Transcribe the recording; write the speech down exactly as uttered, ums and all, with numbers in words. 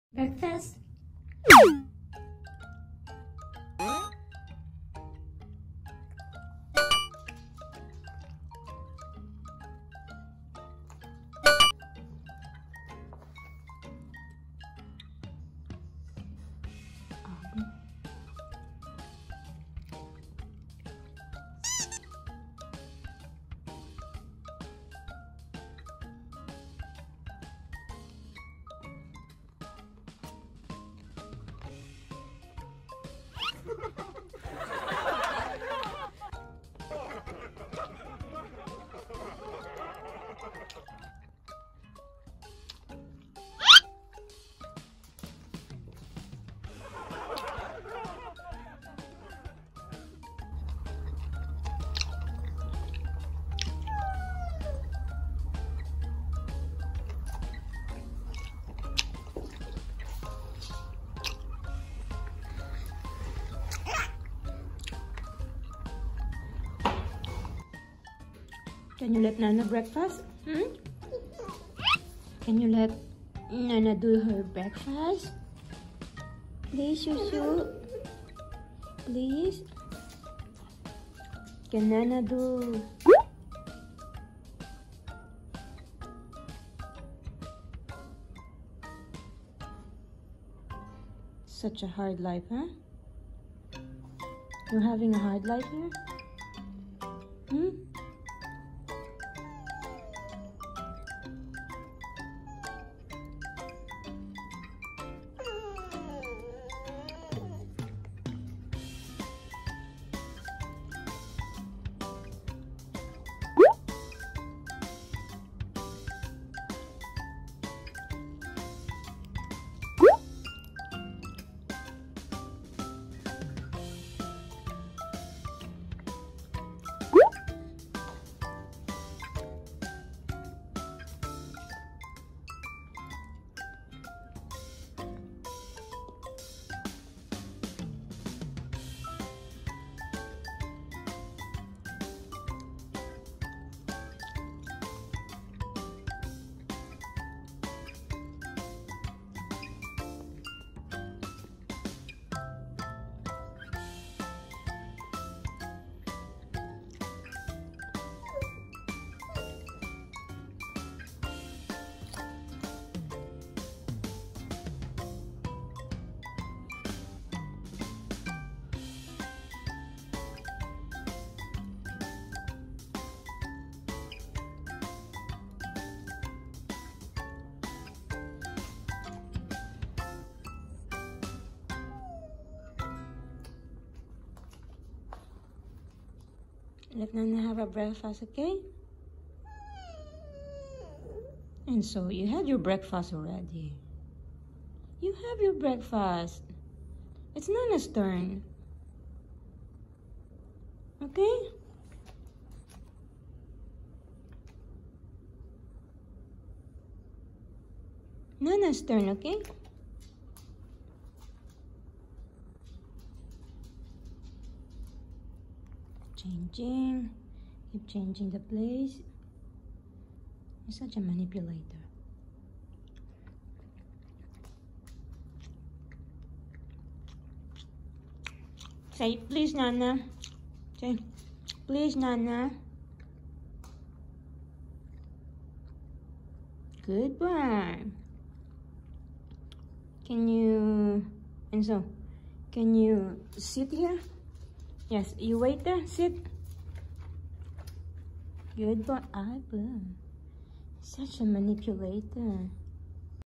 Breakfast. Can you let Nana breakfast? Hmm? Can you let Nana do her breakfast? Please, Shushu. Please. Can Nana do? Such a hard life, huh? You're having a hard life here? Hmm? Let Nana have a breakfast, okay? And so you had your breakfast already. You have your breakfast. It's Nana's turn. Okay? Nana's turn, okay? Changing, keep changing the place. You're such a manipulator. Say, please, Nana. Say, please, Nana. Good boy. Can you, Enzo, can you sit here? Yes, you wait there, sit. Good boy, I boom. Such a manipulator.